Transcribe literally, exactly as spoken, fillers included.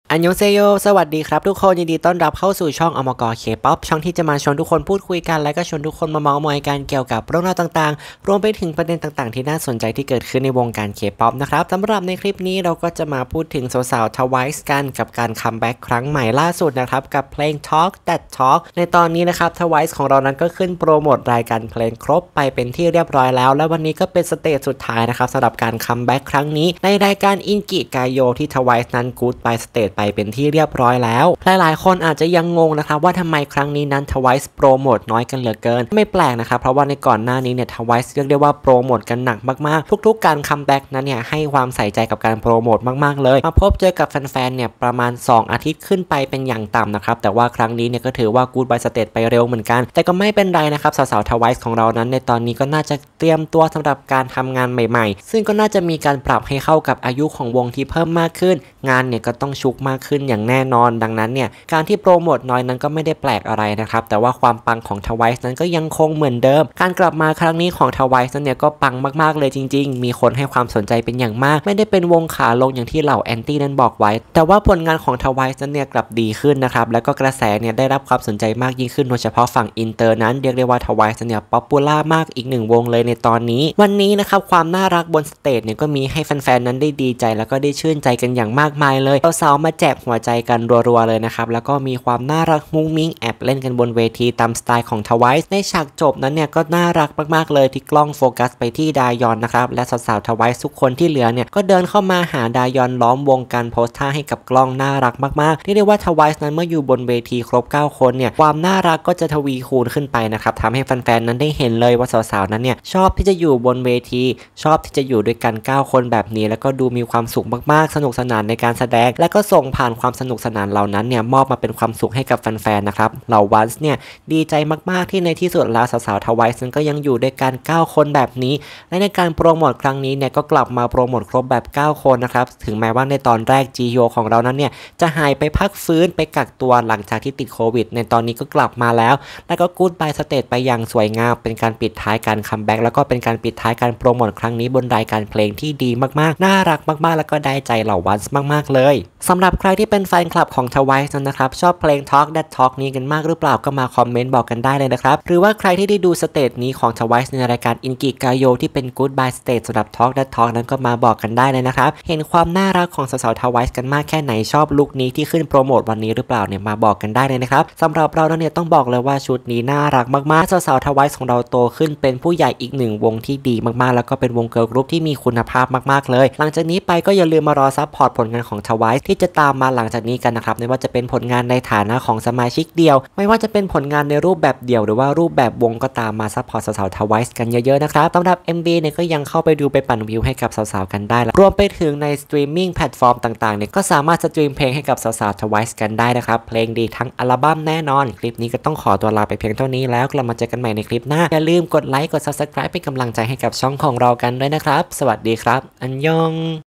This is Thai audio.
อันยองเซโยสวัสดีครับทุกคนยินดีต้อนรับเข้าสู่ช่องอมกเคป๊อปช่องที่จะมาชวนทุกคนพูดคุยกันและก็ชวนทุกคนมาเมาท์มอยกันเกี่ยวกับเรื่องราวต่างๆรวมไปถึงประเด็นต่างๆที่น่าสนใจที่เกิดขึ้นในวงการเคป๊อปนะครับสำหรับในคลิปนี้เราก็จะมาพูดถึงสาวๆทวายส์กันกับการคัมแบ็กครั้งใหม่ล่าสุดนะครับกับเพลง Talk That Talk ในตอนนี้นะครับทวายส์ของเรานั้นก็ขึ้นโปรโมทรายการเพลงครบไปเป็นที่เรียบร้อยแล้วและวันนี้ก็เป็นสเตจสุดท้ายนะครับสำหรับการคัมแบ็กครั้งนี้ในรายการอินกิกายโยที่ทวายส์นั้นกู๊ดไปสเตจไปเป็นที่เรียบร้อยแล้วหลายๆคนอาจจะยังงงนะครับว่าทำไมครั้งนี้นั้นทวายส์โปรโมทน้อยกันเหลือเกินไม่แปลกนะครับเพราะว่าในก่อนหน้านี้เนี่ยทวายส์เรียกได้ว่าโปรโมทกันหนักมากๆทุกๆการคัมแบ็กนั้นเนี่ยให้ความใส่ใจกับการโปรโมทมากๆเลยมาพบเจอกับแฟนๆเนี่ยประมาณสองอาทิตย์ขึ้นไปเป็นอย่างต่ำนะครับแต่ว่าครั้งนี้เนี่ยก็ถือว่ากู๊ดบายสเตจไปเร็วเหมือนกันแต่ก็ไม่เป็นไรนะครับสาวๆทวายส์ของเรานั้นในตอนนี้ก็น่าจะเตรียมตัวสำหรับการทำงานใหม่ๆซึ่งก็น่าจะมีการปรับให้เข้ากับอายุของวงที่เพิ่มมากขึ้นงานเนี่ยก็ต้องชุกมากขึ้นอย่างแน่นอนดังนั้นเนี่ยการที่โปรโมทน้อยนั้นก็ไม่ได้แปลกอะไรนะครับแต่ว่าความปังของทวายส์นั้นก็ยังคงเหมือนเดิมการกลับมาครั้งนี้ของทวายส์นั้นเนี่ยก็ปังมากๆเลยจริงๆมีคนให้ความสนใจเป็นอย่างมากไม่ได้เป็นวงขาลงอย่างที่เหล่าแอนตี้นั้นบอกไว้แต่ว่าผลงานของทวายส์นั้นเนี่ยกลับดีขึ้นนะครับแล้วก็กระแสเนี่ยได้รับความสนใจมากยิ่งขึ้นโดยเฉพาะฝั่งอินเตอร์นั้นเรียกได้ว่าทวายส์เนี่ยป๊อปปูล่ามากอีกหนึ่งวงเลยในตอนนี้วันนี้นะครับความน่ารักบนสเตจเนี่ยก็มีให้แฟนๆนั้นได้ดีใจแล้วก็ได้ชื่นใจกันอย่างมากมายเลยสาวๆมาแจกหัวใจกันรัวๆเลยนะครับแล้วก็มีความน่ารักมุ้งมิ้งแอบเล่นกันบนเวทีตามสไตล์ของทวายส์ในฉากจบนั้นเนี่ยก็น่ารักมากๆเลยที่กล้องโฟกัสไปที่ดายอนนะครับและสาวๆทวายส์ทุกคนที่เหลือเนี่ยก็เดินเข้ามาหาดายอนล้อมวงกันโพสท่าให้กับกล้องน่ารักมากๆที่เรียกว่าทวายส์นั้นเมื่ออยู่บนเวทีครบเก้าคนเนี่ยความน่ารักก็จะทวีคูณขึ้นไปนะครับทำให้แฟนๆนั้นได้เห็นเลยว่าสาวๆนั้นเนี่ยชอบที่จะอยู่บนเวทีชอบที่จะอยู่ด้วยกันเก้าคนแบบนี้แล้วก็ดูมีความสุขมากๆสนุกสนานในการแสดงและก็ส่งผ่านความสนุกสนานเหล่านั้นเนี่ยมอบมาเป็นความสุขให้กับแฟนๆนะครับเหล่าวันส์เนี่ยดีใจมากๆที่ในที่สุดแล้วสาวๆทวายส์ก็ยังอยู่ด้วยกันเก้าคนแบบนี้และในการโปรโมทครั้งนี้เนี่ยก็กลับมาโปรโมทครบแบบเก้าคนนะครับถึงแม้ว่าในตอนแรกจีโยของเรานั้นเนี่ยจะหายไปพักฟื้นไปกักตัวหลังจากที่ติดโควิดในตอนนี้ก็กลับมาแล้วแล้วก็กู๊ดบายสเตจไปอย่างสวยงามเป็นการปิดท้ายการคัมแบ็กแล้วก็เป็นการปิดท้ายการโปรโมทครั้งนี้บนรายการเพลงที่ดีมากๆน่ารักมากๆแล้วก็ได้ใจเหล่าวันส์มากๆเลยสำหรับใครที่เป็นแฟนคลับของทวายส์นะครับชอบเพลง Talk That Talk นี้กันมากหรือเปล่าก็มาคอมเมนต์บอกกันได้เลยนะครับหรือว่าใครที่ได้ดูสเตจนี้ของทวายส์ในรายการอินกิกายโยที่เป็น Goodbye Stage สำหรับ Talk That Talk นั้นก็มาบอกกันได้เลยนะครับเห็นความน่ารักของสาวๆทวายส์กันมากแค่ไหนชอบลุคนี้ที่ขึ้นโปรโมทวันนี้หรือเปล่าเนี่ยมาบอกกันได้เลยนะครับสำหรับเราเนี่ยต้องบอกเลยว่าชุดนี้น่ารักมากๆสาวๆทวายส์ของเราโตขึ้นเป็นผู้ใหญ่อีกหนึ่งวงที่ดีมากๆแล้วก็เป็นวงเกิร์ลกรุ๊ปที่มีคุณภาพมากๆเลยหลังจากนี้ไปก็อย่าลืมมารอซัพพอร์ตผลงานของทวายส์ที่จะตามมาหลังจากนี้กันนะครับไม่ว่าจะเป็นผลงานในฐานะของสมาชิกเดียวไม่ว่าจะเป็นผลงานในรูปแบบเดี่ยวหรือว่ารูปแบบวงก็ตามมาซัพพอร์ตสาวๆทวายส์กันเยอะๆนะครับสำหรับ เอ็ม วี เนี่ยก็ยังเข้าไปดูไปปั่นวิวให้กับสาวๆกันได้รวมไปถึงในสตรีมมิ่งแพลตฟอร์มต่างๆเนี่ยก็สามารถสตรีมเพลงให้กับสาวๆทวายส์กันได้นะครับเพลงดีทั้งอัลบั้มแน่นอนคลิปนี้ก็ต้องขอตัวลาไปเพียงเท่านี้แล้วกลับมาเจอกันใหม่ในคลิปหน้าอย่าลืมกดไลค์กด ซับสไครบ์ เป็นกำลังใจให้กับช่องของเรากันด้วยนะครับสวัสดีครับอันยอง